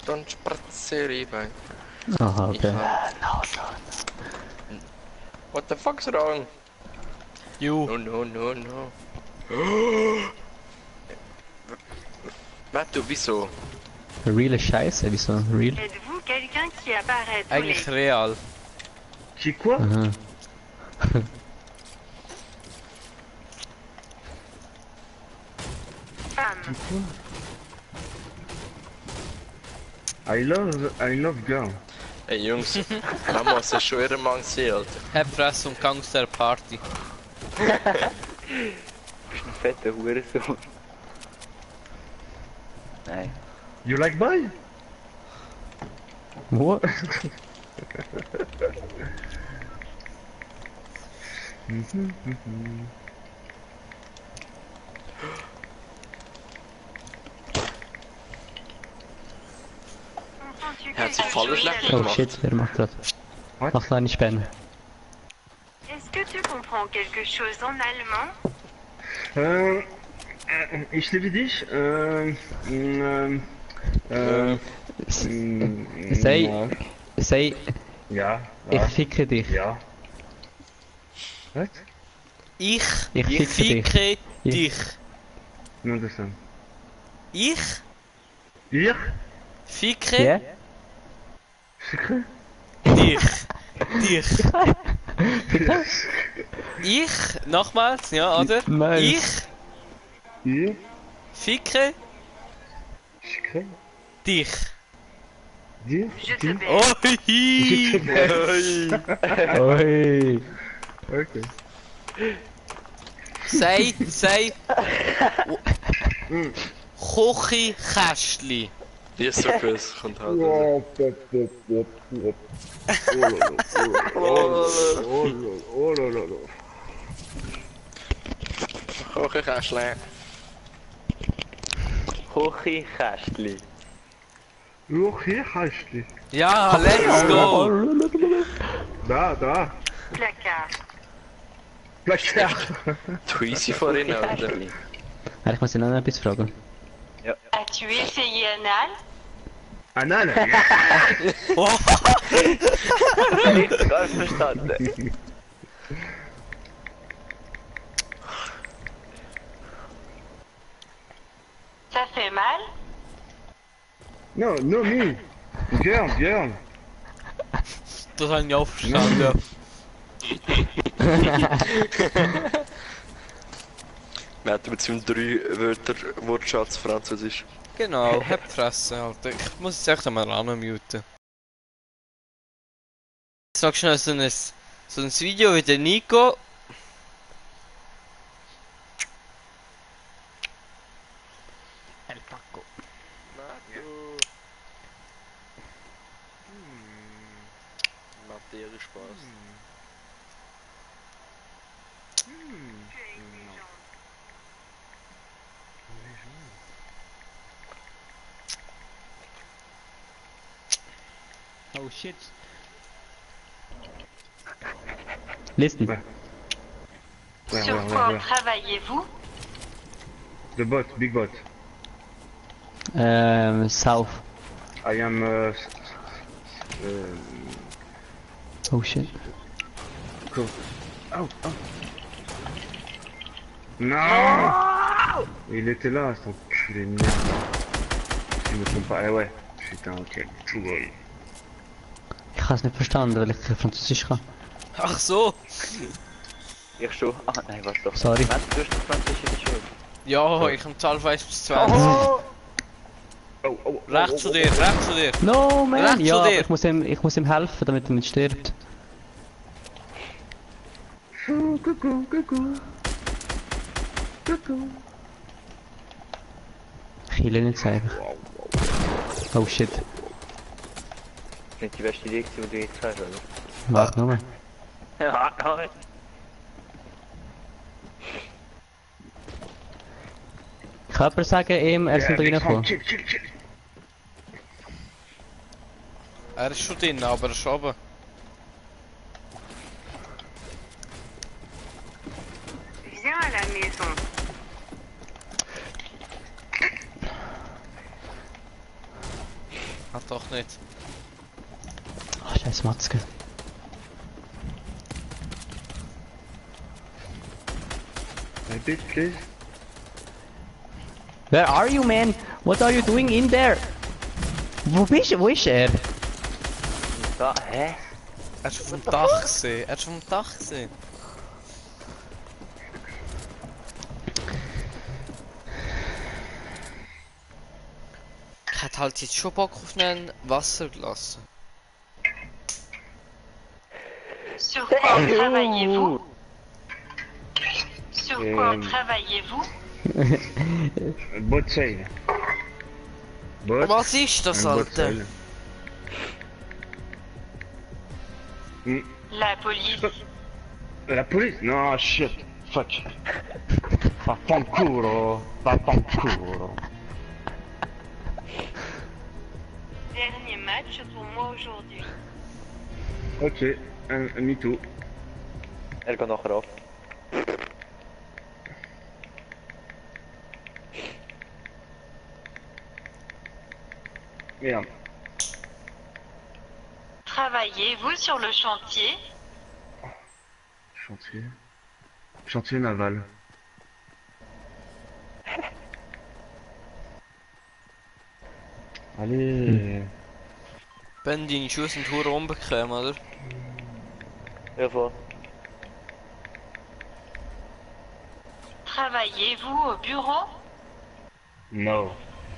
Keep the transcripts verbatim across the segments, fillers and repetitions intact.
dann spaziere ich bei. Aha, okay. What the fuck's wrong? You. No, no, no, no. Warte, wieso? Real Scheiße, wieso? Real? Êtes-vous quelqu'un qui apparaît tous Eigentlich les... real. Qui quoi? Aha. femmes? I love, I love girl. Ey Jungs, Mama, es ist schon ihre Mann gesehen, Alter. Hab Fress und Gangster Party. Du bist ein fetter Hurensohn. Nein. You like boy? What? Entends-tu Hat sie quelque voll chose schlecht avec- Oh gemacht. shit, wer macht das? What? Mach kleine Späne. Est-ce que tu comprends quelque chose en allemand? Äh, äh, ich liebe dich. Äh, ähm, äh, mm, Sei, sei, ja, ich ja, ficke dich. ja. Was? Ich, Ich ficke dich. ficke Ich- dich. Not understand. Ich Ich? ficke Ja? Schicke? dich. Dich. Ich, nochmals, ja, oder? Nein. Ich Ich? ficke Schicke? dich. Dir? Je te Dir? Oi! Oi. Okay. Sei, sei. Küchenkästli. Die ist so groß, kommt halt. Oh, pop, pop, pop, pop. Oh, oh, oh, oh, oh. Kochkästchen. Küchenkästli. Loch hier heißt die. Ja, let's go! Da, da. placard. Placard. Tweezy vorhin, Alter. Kästli. Ja, ich muss ihn noch etwas fragen. As-tu essayé anal? Anal. Nicht ganz verstanden. Ça fait mal? No, no me. Girl, girl. Das habe ich auch verstanden, ja. Wir hatten mit seinem drei Wörter Wortschatz Französisch. Genau, hab die Fresse, Alter. Ich muss jetzt echt einmal anmuten. Jetzt noch schnell so ein, so ein Video wie der Nico. El Paco. Materie Spaß. Oh shit. Listen. Ouais. Ouais, Sur ouais, ouais, quoi ouais. travaillez-vous? The bot, big bot. Ähm, South. I am. Uh, s- uh, Oh shit. cool. Oh, oh. Non! Il était là, cet enculé de merde. Si je me trompe pas. Eh ouais. Putain, ok. True boy. Ich habe es nicht verstanden, weil ich kein Französisch kann. Ach so! Ich schon. Ah, nein, warte doch. Sorry. Nein, du hast das Französische schon. Ja, ich habe Zahl eins bis zwanzig. Oh, oh, oh, Rechts zu dir, rechts zu dir. No man! Rechts Ja, zu aber dir. ich muss ihm, ich muss ihm helfen, damit er nicht stirbt. oh. Coucou, coucou. Coucou. Ich will ihn nicht einfach. Oh shit. Das ist nicht die beste Idee, die du jetzt hast, oder? Warte nur. Ja, nein. Kann jemand sagen ihm, er soll Ja, reinkommen? chill, chill, chill. Er ist schon drin, aber er ist oben. Viens à la maison. Ah, doch nicht. Ach, scheiß Matzke. Ein bit, please. Where are you, man? What are you doing in there? Wo bist du? Wo ist er? Da, hä? Er ist vom Dach gesehen. Er ist vom Dach gesehen. Ich hätte halt jetzt schon Bock auf einen Wasserglas. Sur quoi travaillez-vous? Sur quoi Euh, travaillez-vous? Boat sail. Boat. Was ist das, un boat Alter? sail. Hmm. La police. La police? No, shit. Fuck. Vaffanculo. Vaffanculo. Dernier match pour moi aujourd'hui. Ok, un, un me too. Er gaat nog eraf. Merde. Travaillez-vous sur le chantier? Chantier. Chantier naval. Allez. Ben, deine Schuhe sind hure unbequem, oder? Ja, voll. Travaillez-vous au bureau? No.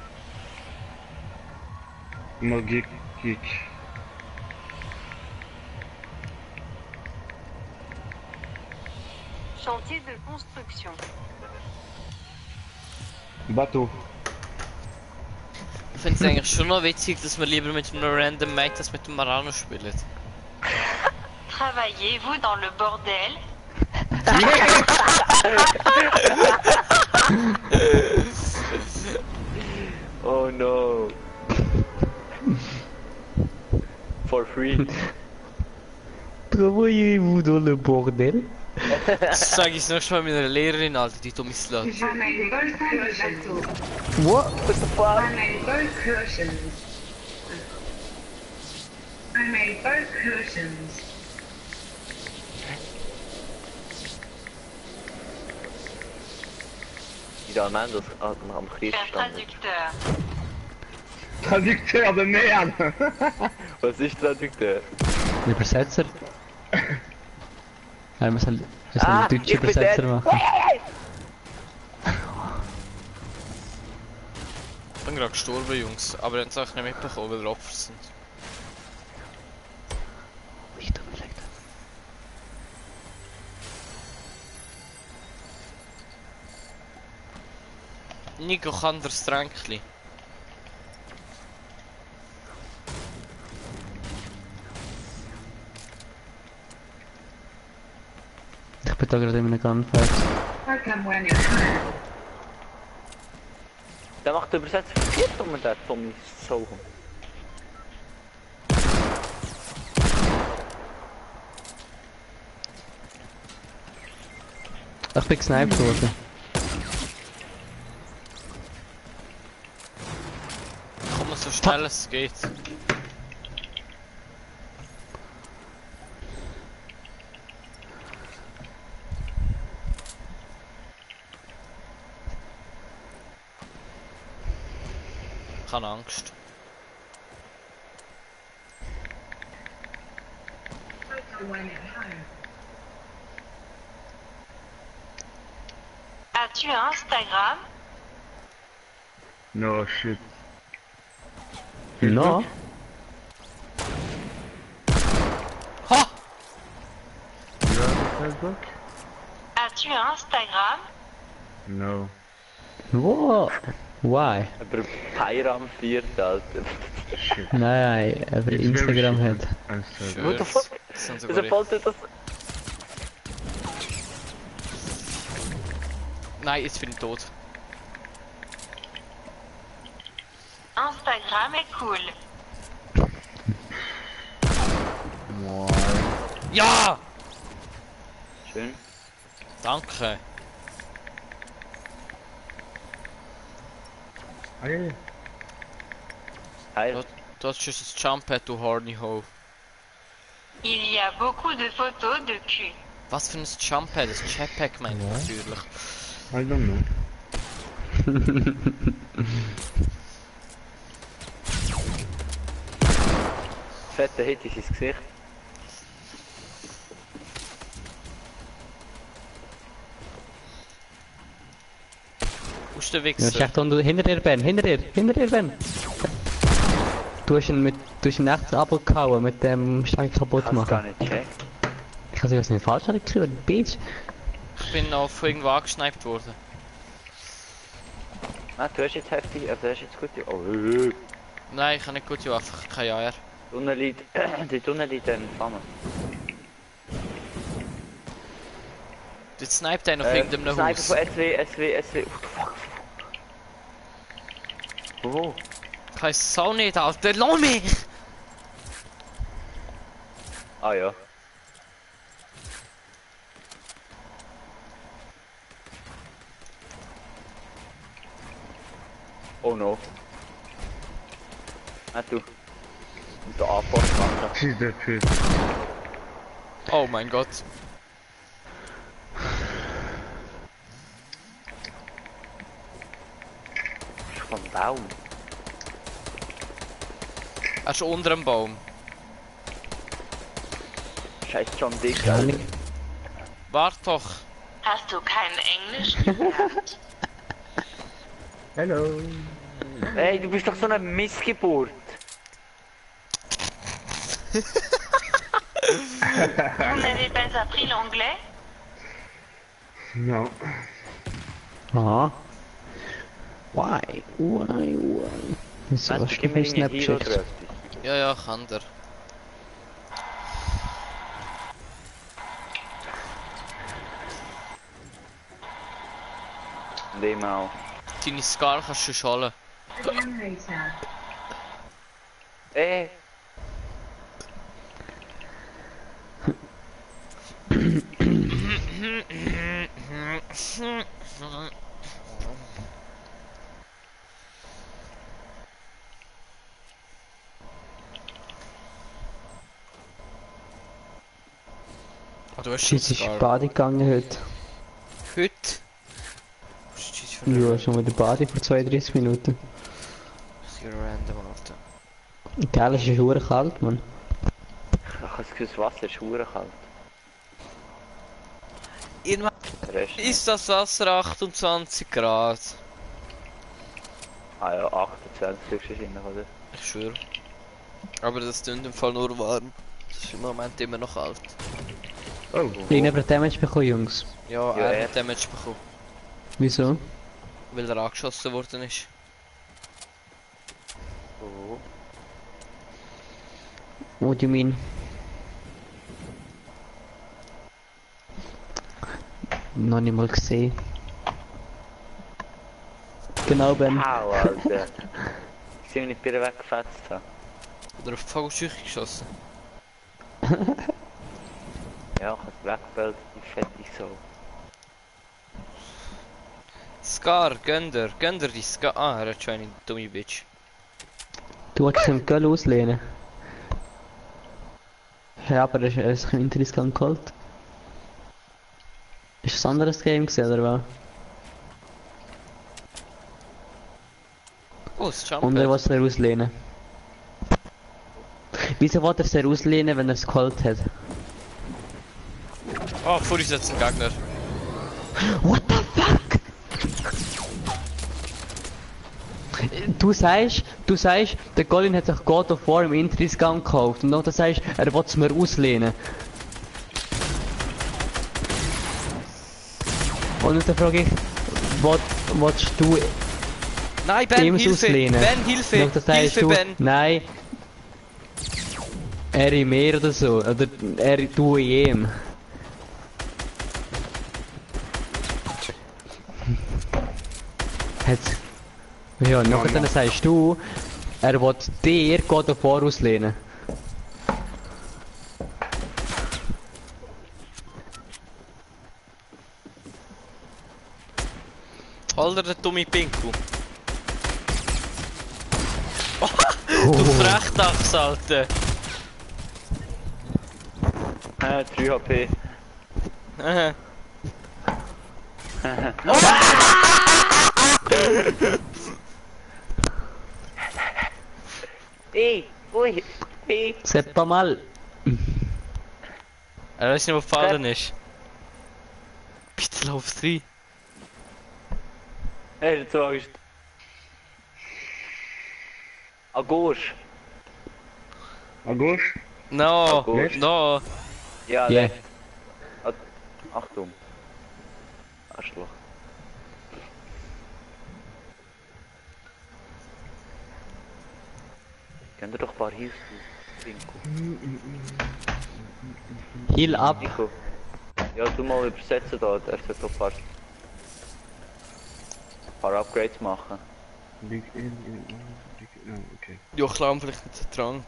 No geek geek. Chantier de construction. Bateau. Ich finde es eigentlich schon noch witzig, dass wir lieber mit einem random Mate als mit dem Marano spielen. Travaillez-vous dans le bordel? Oh no. For free. Travaillez-vous dans le bordel? Das sage ich das nächste Mal meiner Lehrerin, Alter, die dumme Slut. I made both cushions. What? What the fuck? I made both cushions. I made both cushions. Die Allemands am am Griech Faire standen. traducteur. Traducteur de merde. Was ist Traducteur? Ein Übersetzer? Ja, man soll, man soll Ah, einen deutschen ich bin Übersetzer der- machen. Ich bin gerade gestorben, Jungs, aber ihr habt es auch nicht mitbekommen, weil ihr Opfer sind. Ich tu mir leid. Nico kann das Tränkli. Ich bin da gerade in einem Gunfight. I come when you're tired. Der macht de Übersetzer verkeerd om met dat Tommy zogen. Ich bin gesniped worden. Komm so schnell es geht. Ich habe Angst. I come when you're home. As-tu Instagram? No shit. No? Ha! You have a Facebook? As-tu Instagram? No. What? Why? Aber Pyram viert, Alter. Shit. Nein, aber It's Instagram very hat. shit. I'm sorry. What the fuck? Das sind Wieso sogar fällt dir das? Nein, jetzt bin ich tot. Instagram est cool. Ja! Schön. Danke. Allez. Hi. Wat? Das ist ein Jump-Pad, du horny Ho. Il y a beaucoup de photos de cul. Was für ein Jump-Pad? Das Jetpack meint Ja. natürlich. I don't know. Fetter Hit ist ins Gesicht. Wo ist der Ja, Wichser? ist echt unter, hinter dir, Ben, hinter dir, hinter dir, Ben. Du hast ihn mit, du hast ihn echt abgehauen mit dem Stein kaputt Ich hab's gar machen. nicht gecheckt. Ich habe es nicht falsch gekriegt, Bitch. Ich bin auf irgendwo angesniped worden. Ah, du hast jetzt heftig, also du hast jetzt gut. Oh, äh. Nein, ich habe nicht gut, einfach kein Eier. Unten liegt, dort unten liegt ein Flamme. Dort sniped einer auf Äh, irgendeinem Sniper Haus. von S W, S W, S W. Fuck, fuck. Wo? Ich weiß auch nicht, Alter, lass mich! Ah ja. Oh no. Ah du. Und der A-Post machen. She's dead, shit. Oh mein Gott. Vom Baum. Er ist unter dem Baum. Scheiß John Dick, Ja, Alter. nicht. Wart doch. Hast du kein Englisch gelernt? Hello. Ey, du bist doch so eine Missgeburt. Vous n'avez pas appris l'anglais? No. Aha. Why? Why? Why? Wieso Weißt hast du, du gib mir kein deine Hero Snapchat? drauf. Ja, ja, kann der. Und dem auch. Deine Scar kannst du schon holen. Generator. Ey, Ah, du hast schon Shit, ist Scar. Bade gegangen heute. Heute? Was ist das für eine Ja, schon wieder Bade vor zweiunddreißig Minuten. richtige random, Alter. Geil, es ist verdammt kalt, Mann. ich habe das Gefühl, das Wasser ist verdammt kalt. Irgendwann Der Rest nicht. ist das Wasser achtundzwanzig Grad. Ah ja, achtundzwanzig wahrscheinlich, oder? Ich schwöre. Aber das tut im Fall nur warm. Das ist im Moment immer noch kalt. Oh. Irgendjemand hat Damage bekommen, Jungs. Ja, Ja, er er. hat Damage bekommen. Wieso? Weil er angeschossen worden ist. Oh. What do you mean? Noch nicht mal gesehen. Genau, Ben. Au, Alter. Ich sehe mich nicht bei der weggefetzt habe. Oder auf die Vogelscheuche geschossen. Ja, ich habe es weggebellt, die fette so. Scar, gönn dir, gönn dir die Scar. Ah, er hat schon eine dumme Bitch. Du wolltest den Göll auslehnen. Ja, aber er ist- er ist ein Interesse geholt. Ist das ein anderes Game gesehen, oder was? Oh, das Und er Jump. will es auslehnen. Wieso will er es auslehnen, wenn er es geholt hat? Oh, vor uns jetzt ein Gegner. What the fuck? Du sagst, du sagst, der Colin hat sich God of War im Intrisgang gekauft und dann sagst, er will es mir auslehnen. Und dann frage ich, was willst du Nein, Ben, ihm Hilfe! auslehnen? Ben, Hilfe! Und dann sagst Hilfe, du, Ben! nein, er in mir oder so, oder er, du in ihm. Hat's... Ja, No, nachher no. sagst du, er will dir God of War auslehnen. Hol dir den dumme Pinkel. Du Frechdachs, Alter! Äh, drei H P. Aha. Ey, ui, ey. C'est pas mal. Er weiß nicht, wo gefallen ist. Bitte lauf rein. Hey, du Angst. Agosch. Agosch? No, Gut. no. Ja, Yeah. left. Ach- Achtung. Arschloch. Kennt ihr doch Paris? Nico. Heal ab. Nico. Ja, du mal übersetzen da, der sollte doch ein paar, paar Upgrades machen. Link in, in, in, in, oh, okay. Ja, klar, vielleicht mit dem Trank.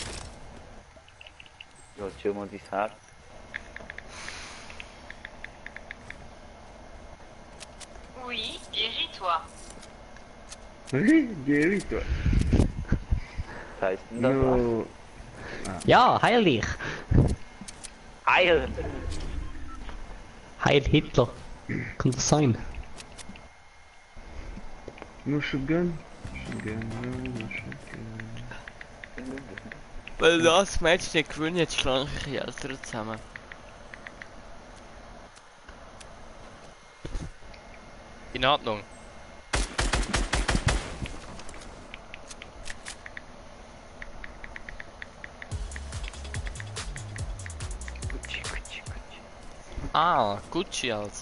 Ja, chill mal dein Herz. Oui, guéris-toi. Oui, guéris toi. Was heisst denn das? No. Ja, heil dich. Heil! Heil Hitler. Kann das sein? No shotgun. Shotgun, no, no shotgun. Weil das Match nicht gewinnen, jetzt schlagen sich die Eltern zusammen. In Ordnung. Gucci, Gucci, Gucci. Ah, Gucci also.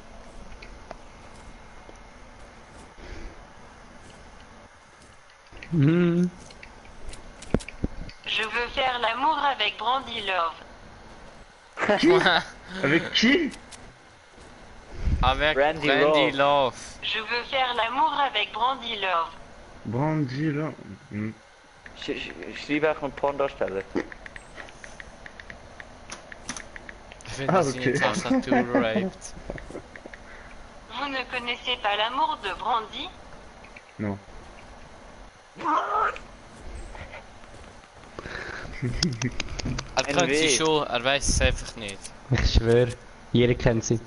Hmm. Je veux faire l'amour avec Brandy Love. Avec qui? Avec Brandy Brandy Love. Love. Je veux faire l'amour avec Brandy Love. Brandy là. Hm. Sch sch schreibe einfach einen Pornodarsteller. Ich finde, Ah, dass sie okay. nicht Tastatur raped. Vous ne connaissez pas l'amour de Brandy? No. Er Ein kennt sie Weg. schon, er weiß es einfach nicht. Ich schwöre, jeder kennt sie.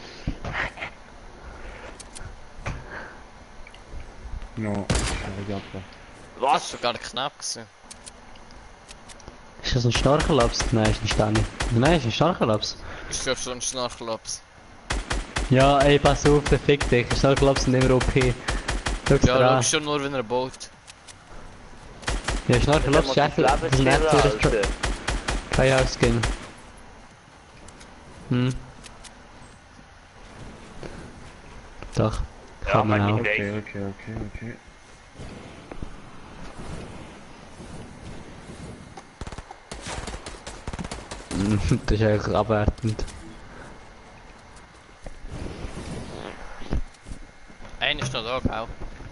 No, je regarde pas. Das war Was? sogar knapp gewesen. Ist das ein Schnarcherlaps? Nein, ist ein Stani. Nein, ist ein Schnarcherlaps. Ich glaube schon ein Schnarchlaps. Ja, ey, pass auf, der fick dich. Schnarcherlaps sind immer O P. Schau's Ja, dir an. schau schon nur, wenn er baut. Ja, Schnarcherlaps ist echt das ist nicht so das Alter. Tryhard-Skin. Hm. Doch. Kann man auch. Okay, okay, okay, okay. Das ist eigentlich abwertend. Einer ist noch da, gell?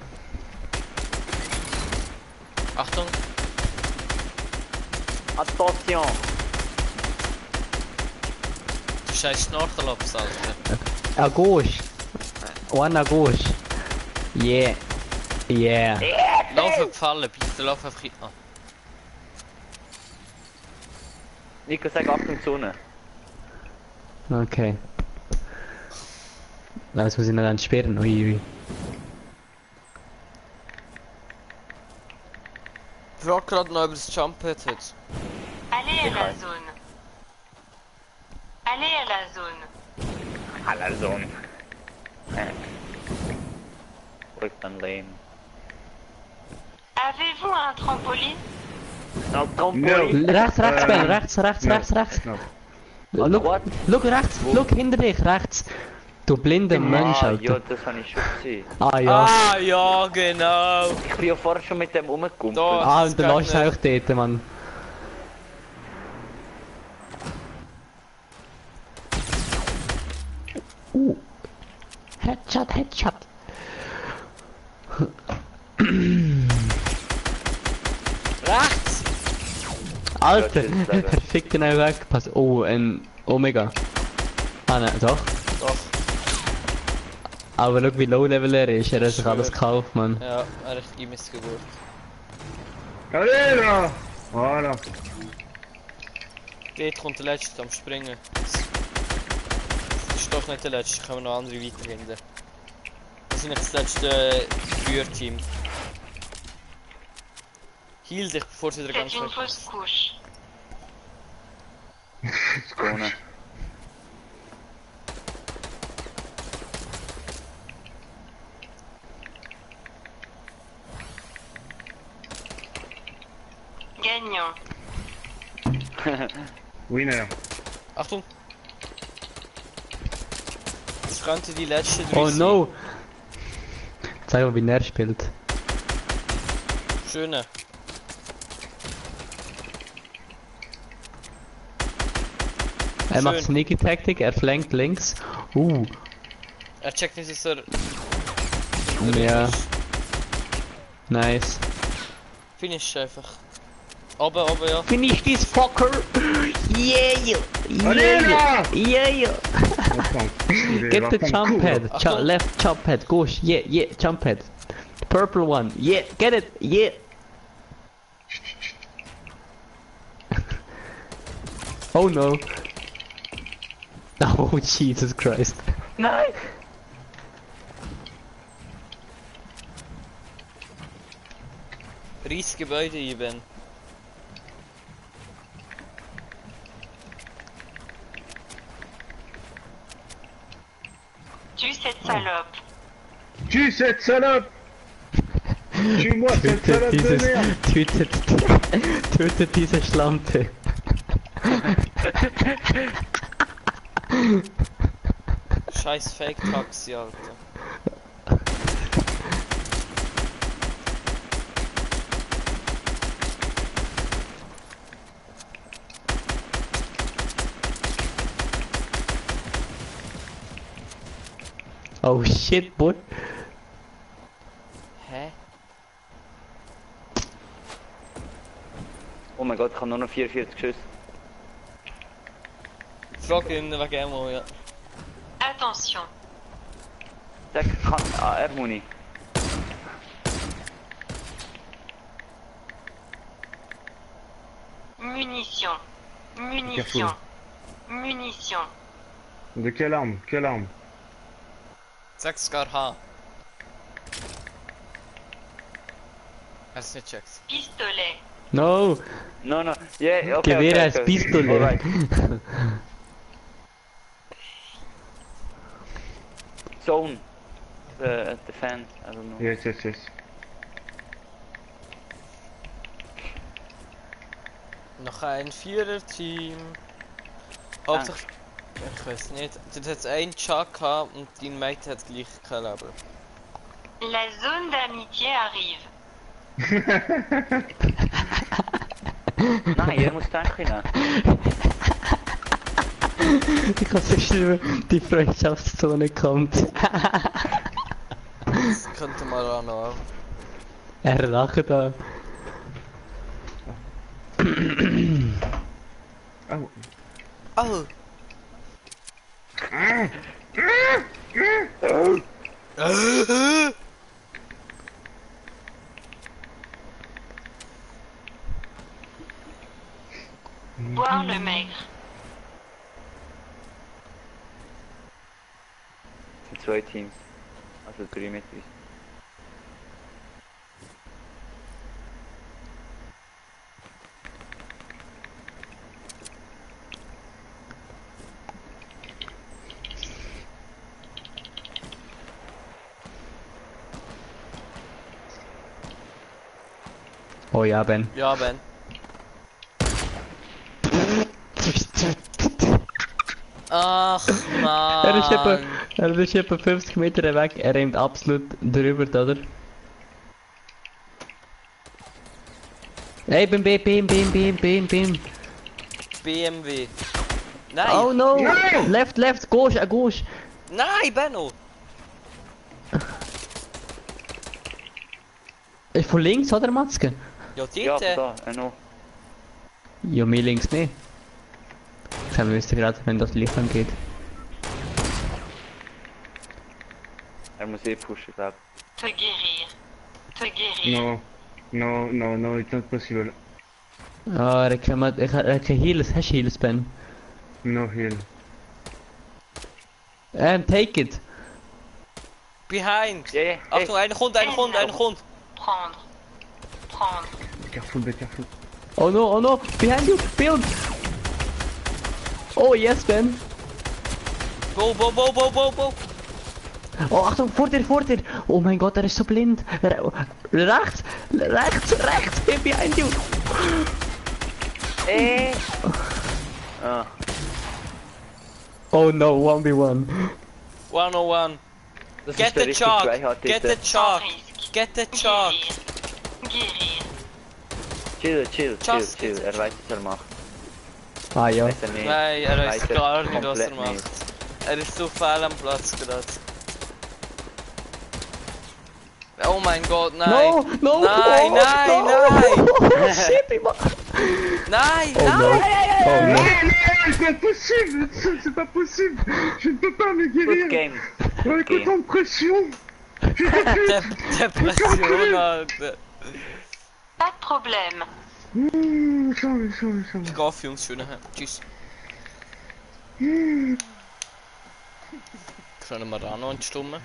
Achtung! Attention! Du scheiß Schnarchlaps, Alter. À gauche. One à gauche. Yeah. Yeah. Lauf auf die Falle, bitte lauf einfach hin. Ah. Nico, sag Achtung Zone. Okay. Na, jetzt muss ich noch dann sperren. Ui, ui. Ich frag gerade noch, ob das Jump-Pad hat. Allez à la zone. Allez à la zone. Aller Sohn. Ruhig dann lame. Avez-vous un trampoline? No, Trampolin! Rechts, rechts, Ähm, Ben. Rechts, rechts, no, rechts, rechts. No. Oh, look, What? look rechts. Look hinter dich, rechts. Du blinder Mensch, Ah, ja, Alter. das habe ich schon gesehen. Ah, ja. Ah, ja, genau! Ich bin ja vorher schon mit dem rumgekumpelt. Da. Ah, das und dann geht lässt du auch dort, Mann. Uh. Headshot, Headshot. Rechts! Alter, Ja, tschüss, Leute. er fickt den auch weg. Pass, oh, ein Omega. Ah, ne, doch. Doch, Aber schau, wie low level er ist. Er hat sich Ich schwör. alles gekauft, Mann. ja, eine richtige Missgeburt. Allez là! Voilà. Dort kommt der Letzte am Springen. Das ist doch nicht der Letzte, können wir noch andere weiterfinden. Das ist nicht das letzte Führerteam. Heal dich, bevor sie wieder ganz C'est une weg fausse ist. couche. Skåne. Gagnant. Winner. Achtung! Das könnte die letzte drei Oh sein. no! Zeig mal, wie er spielt. Schöne. Er macht Schön. Sneaky Taktik, er flankt links. Uh, Er checkt nicht, dass er... ja, nice. Finish einfach. Aber, aber ja. Finish this fucker! Yeah! Allez Yeah! là! Yeah! Attends, il Get va the prendre jump coup, head! là. Ju left jump head, gauche, yeah, yeah, jump head. Purple one, yeah, get it, yeah! Oh no! Oh Jesus Christ! Nein! Ries Gebäude eben. Tue cette salope. Tue cette salope! Tue-moi cette Tötet salope de dieses, merde! tötet, tötet diese Schlampe. Scheiß Fake Taxi, Alter. Oh shit, boy. Hä? Oh mein Gott, ich habe nur noch vierundvierzig Schüsse. Frag ihn wegen Emo, ja. Attention. Sag, kann... Ah, er Muni. Munition. Munition. Munition. De quelle arme? Quelle arme? Sag Scar H. Hast du nicht checkt. Pistolet. No! No, no. Yeah, okay, Gewehr okay, als okay. Pistole. Alright. Zone. The, the fan, I don't know. Yes, yes, yes. Noch ein Vierer-Team. Hauptsache... Ich weiß nicht. Dort hat es einen Chuck gehabt und dein Mate hat gleich kein Leben. La zone d'amitié arrive. Nein, ihr müsst denken. Ich kann so schlimm, die Freundschaftszone kommt. Das könnte man auch noch. Er lacht da. Oh. Oh! Boire le maigre. Es sind zwei Teams. Also drei mit uns. Oh ja, Ben. Ja, Ben. Ach man. Er ist etwa, er ist etwa fünfzig Meter weg, er rennt absolut drüber, oder? Hey, beim B, beam, beam, beam, beam, beam. B M W. Nein! Oh no! Nein! Left, left, gauche, äh, gauche. Nein, Benno! Ist von links, oder, Matzke? Ja, Ja, dort. äh, da, äh, noch. Ja, mir links nicht. Ich wüsste gerade, wenn das Licht angeht. Er muss eh pushen, glaub Te guérir. Te guérir. Non. No, no, no, it's not possible. Ah, ik heb maar, ik heb ik heb heals, hast du heals, Ben? No heal. Um, take it. Behind! Ja, ja. Hey. Achtung, eine Grund, eine Grund, eine Grund! Prendre. Prendre. Be careful, be careful. Oh no, oh no, behind you, build! Oh yes, Ben. Bo, bo, bo, bo, bo, bo! Oh, Achtung, vor dir, vor dir. Oh mein Gott, er ist so blind. Re rechts, rechts, rechts, behind you. Hey. Ah, Oh no, one v one. one oh one. das Get ist der the richtige chalk! Tryhard Get the dort. chalk! Risque. Get the chalk! Guérir. Guérir. Chill, chill, chill, Just chill. get- Er weiß, was er macht. Ah ja. Weiß er nicht. Nein, er weiß Weiß er gar nicht, was er komplett macht. Er ist so fehl am Platz gerade. Oh mein Gott, nein! No, no, Nein, oh, nein, no. nein! Shit, ich mach... Nein, Oh no. nein! Oh no. Non, c'est pas possible, c'est c'est pas possible. Je ne peux pas me Good guérir. game. Avec game. autant de pression. Je te De pute. Depression, Alter. Pas de problème. Mmh, ça va, ça va, ça va. Ich gehe auf, Jungs, schön. Tschüss. Mmh. Können wir da noch eine Stimme?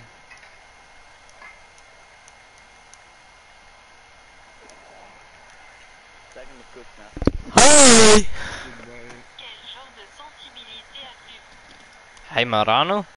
Sag ihm gut, ne? Hi! Quel genre de sensibilité as-tu? Hey Marano?